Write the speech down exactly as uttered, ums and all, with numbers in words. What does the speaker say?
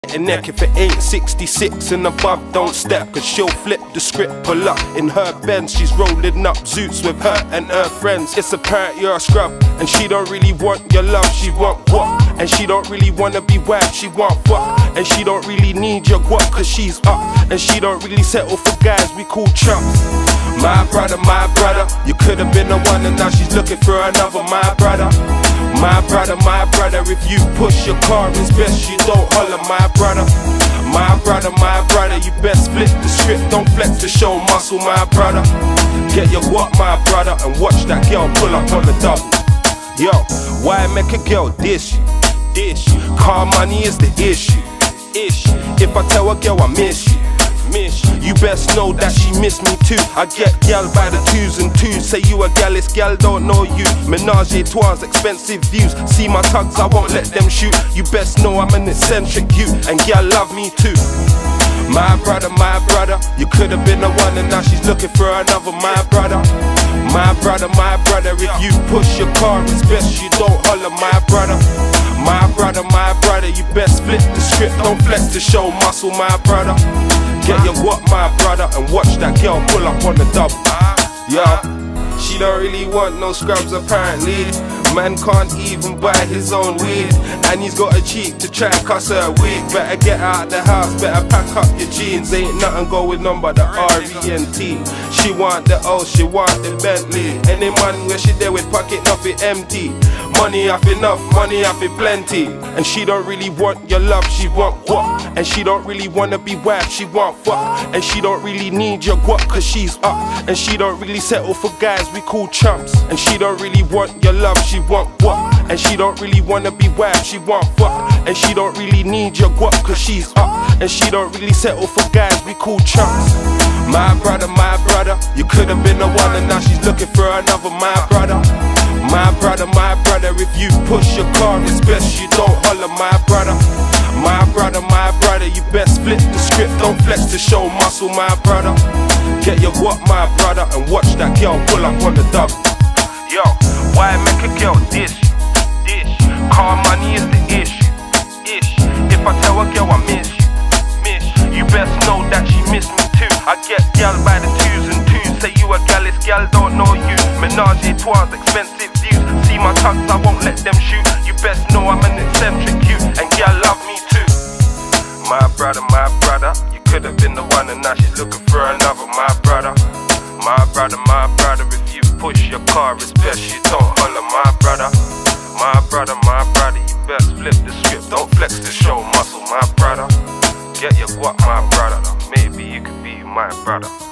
And neck if it ain't sixty-six and above, don't step, cause she'll flip the script, pull up in her Benz. She's rolling up Zoots with her and her friends. It's apparent you're a scrub, and she don't really want your love, she want what? And she don't really wanna be whacked, she want fuck. And she don't really need your guap, cause she's up. And she don't really settle for guys we call chumps. My brother, my brother, you could've been the one and now she's looking for another. My brother, my brother, my brother, if you push your car, it's best you don't holler. My brother, my brother, my brother, you best flip the script, don't flex to show muscle. My brother, get your guap, my brother, and watch that girl pull up on the double. Yo, why make a girl dish you? Dish you. Car money is the issue. Issue. If I tell a girl I miss you, miss you, you best know that she miss me too. I get gal by the twos and twos. Say you a gal, this gal don't know you. Menage a trois, expensive views. See my tugs, I won't let them shoot. You best know I'm an eccentric you, and gal love me too. My brother, my brother, you could've been the one and now she's looking for another. My brother, my brother, my brother, if you push your car, it's best you don't holler. My brother, my brother, my brother, you best flip the script, don't flex to show muscle. My brother, get your guap, my brother, and watch that girl pull up on the double. Yo, she don't really want no scrubs apparently. Man can't even buy his own weed, and he's got a cheek to try and cuss her weed. Better get out the house, better pack up your jeans. Ain't nothing going on but the R E N T. She want the O, she want the Bentley. Any man where she there with pocket nothing empty. Money off enough, money off it plenty. And she don't really want your love, she want what? And she don't really wanna be whacked, she want fuck. And she don't really need your guap, cause she's up. And she don't really settle for guys we call chumps. And she don't really want your love, she want what? And she don't really wanna be whacked, she want fuck. And she don't really need your guap, cause she's up. And she don't really settle for guys we call chumps. My brother, my brother, you could've been the one and now she's looking for another. My brother, my brother, my brother, if you push your car, it's best you don't holler. My brother, my brother, my brother, you best flip the script, don't flex to show muscle. My brother, get your guap, my brother, and watch that girl pull up on the double. Yo, why make a girl dish you? Dish you. Car money is the issue. Issue. If I tell a girl I miss you, miss you, you best know that she miss me too. I get gal by the twos and twos. Say you a gal, this gal don't know you. Menage a trois, expensive views. See my tugs, I won't let them shoot. You best know I'm an eccentric you, and gal love me too. My brother, my brother, you could've been the one and now she's looking for another. My brother, my brother, my brother, if you push your car, it's best you don't holler. My brother, my brother, my brother, you best flip the script, don't flex to show muscle. My brother, get your guap, my brother, maybe you could be my brother.